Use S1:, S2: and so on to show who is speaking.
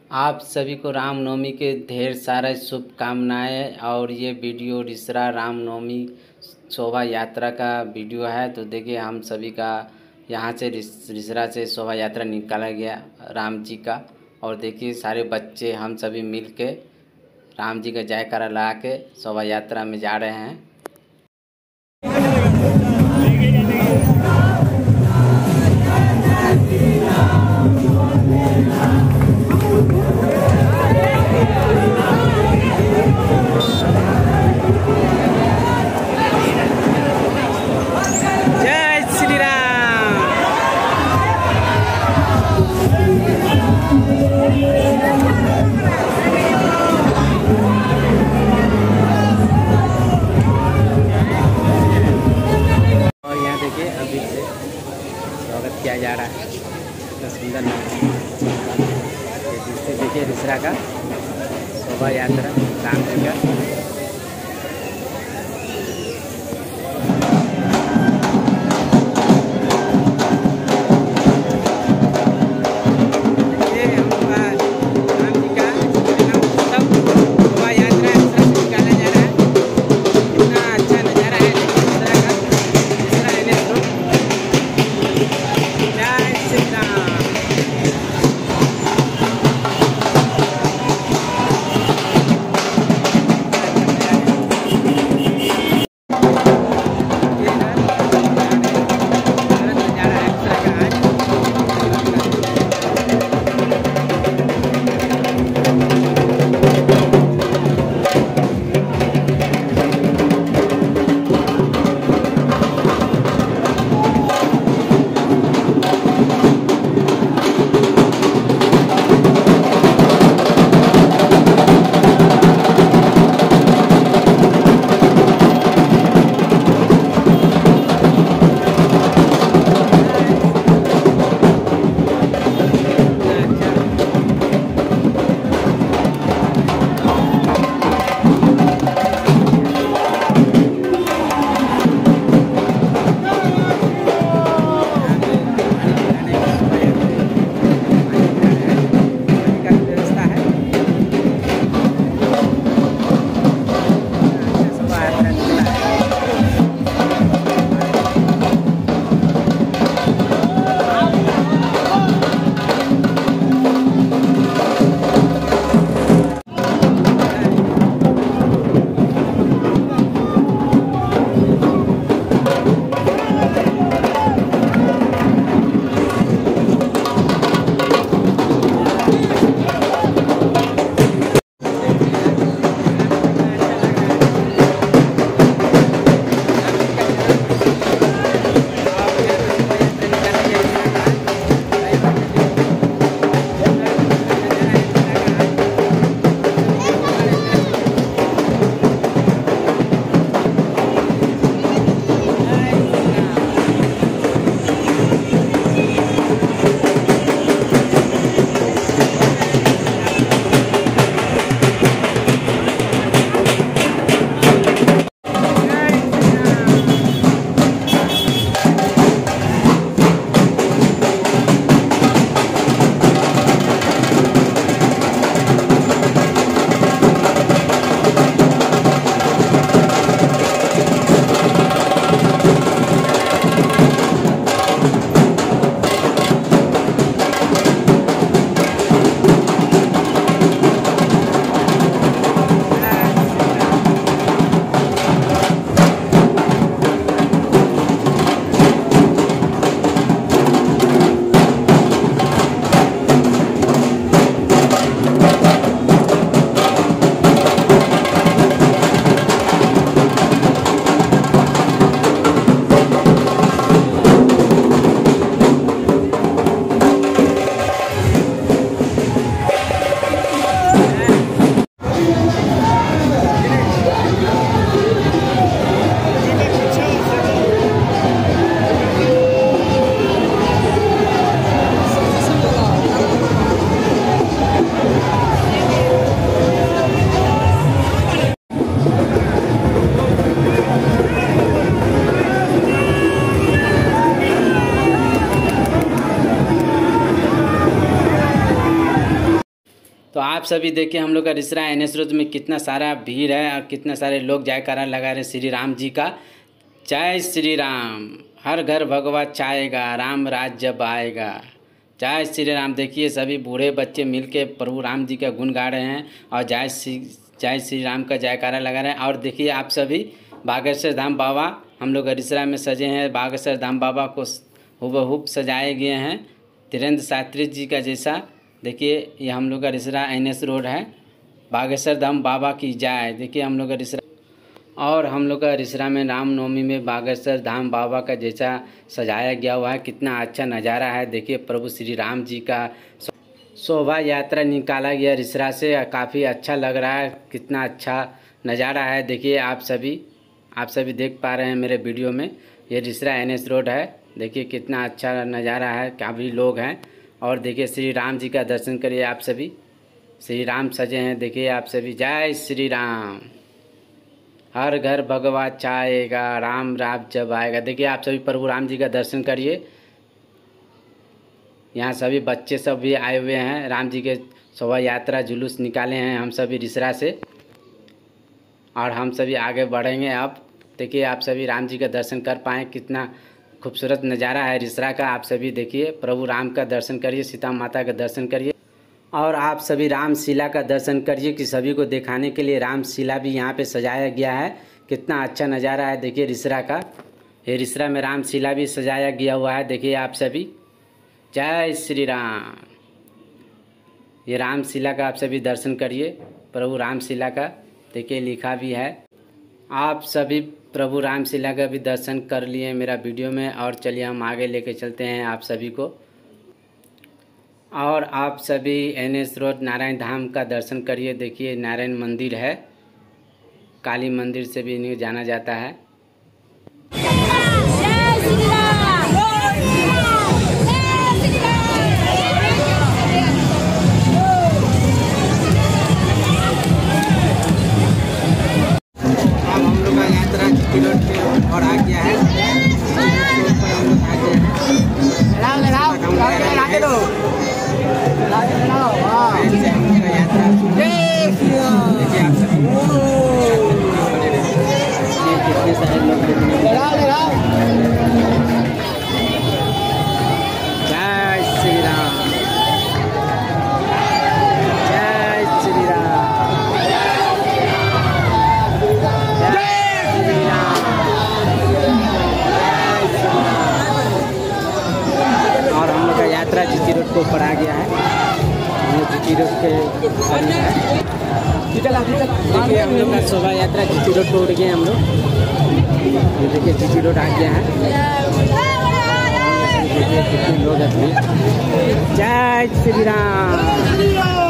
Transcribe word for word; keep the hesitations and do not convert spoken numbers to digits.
S1: आप सभी को रामनवमी के ढेर सारा शुभकामनाएं। और ये वीडियो रिसरा रामनवमी शोभा यात्रा का वीडियो है। तो देखिए हम सभी का यहाँ से रिसरा से शोभा यात्रा निकाला गया राम जी का। और देखिए सारे बच्चे हम सभी मिल के राम जी का जयकारा लगा के शोभा यात्रा में जा रहे हैं। अभी से स्वागत किया जा रहा है। इतना सुंदर ये देखिए रिसरा का शोभा यात्रा राम जी का। तो आप सभी देखिए हम लोग का रिसरा एन एस रोड में कितना सारा भीड़ है और कितना सारे लोग जयकारा लगा रहे श्री राम जी का। जय श्री राम, हर घर भगवा छाएगा, राम राज्य जब आएगा। जय श्री राम। देखिए सभी बूढ़े बच्चे मिलके प्रभु राम जी का गुण गा रहे हैं और जय श्री जय श्री राम का जयकारा लगा रहे हैं। और देखिए आप सभी बागेश्वर धाम बाबा हम लोग रिसरा में सजे हैं। बागेश्वर धाम बाबा को हुबहू सजाए गए हैं धीरेन्द्र शास्त्री जी का जैसा। देखिए ये हम लोग का रिसरा एन एस रोड है। बागेश्वर धाम बाबा की जय। देखिए हम लोग का रिसरा और हम लोग का रिसरा में रामनवमी में बागेश्वर धाम बाबा का जैसा सजाया गया हुआ है, कितना अच्छा नज़ारा है। देखिए प्रभु श्री राम जी का शोभा यात्रा निकाला गया रिसरा से, काफ़ी अच्छा लग रहा है, कितना अच्छा नज़ारा है। देखिए आप सभी आप सभी देख पा रहे हैं मेरे वीडियो में, ये रिसरा एन एस रोड है। देखिए कितना अच्छा नज़ारा है, काफ़ी लोग हैं। और देखिए श्री राम जी का दर्शन करिए आप सभी, श्री राम सजे हैं। देखिए आप सभी जय श्री राम, हर घर भगवा छाएगा, राम राज जब आएगा। देखिए आप सभी प्रभु राम जी का दर्शन करिए। यहाँ सभी बच्चे सब भी आए हुए हैं, राम जी के शोभा यात्रा जुलूस निकाले हैं हम सभी रिसरा से और हम सभी आगे बढ़ेंगे। अब देखिए आप सभी राम जी का दर्शन कर पाएँ, कितना खूबसूरत नज़ारा है रिसरा का। आप सभी देखिए प्रभु राम का दर्शन करिए, सीता माता का दर्शन करिए और आप सभी रामशिला का दर्शन करिए कि सभी को दिखाने के लिए रामशिला भी यहाँ पे सजाया गया है। कितना अच्छा नज़ारा है देखिए रिसरा का। ये रिसरा में रामशिला भी सजाया गया हुआ है। देखिए आप सभी जय श्री राम। ये रामशिला का आप सभी दर्शन करिए, प्रभु रामशिला का देखिए लिखा भी है। आप सभी प्रभु रामशिला का भी दर्शन कर लिए मेरा वीडियो में और चलिए हम आगे लेके चलते हैं आप सभी को। और आप सभी N S road Narayan Dham का दर्शन करिए। देखिए नारायण मंदिर है, काली मंदिर से भी इन्हें जाना जाता है। हम लोग का यात्रा रोड पे और आ गया है। कितने सारे लोग जय श्री राम, जय श्री राम, जय श्री राम। और हम लोग का यात्रा जीटी रोड को ऊपर आ गया है। जीटी रोड के करीब है। देखिए हम लोग का शोभा यात्रा जीटी रोड को उड़ गए हम लोग। ये देखिए जीटी रोड आ गया है। देखिए कितने लोग हैं। जय श्री राम।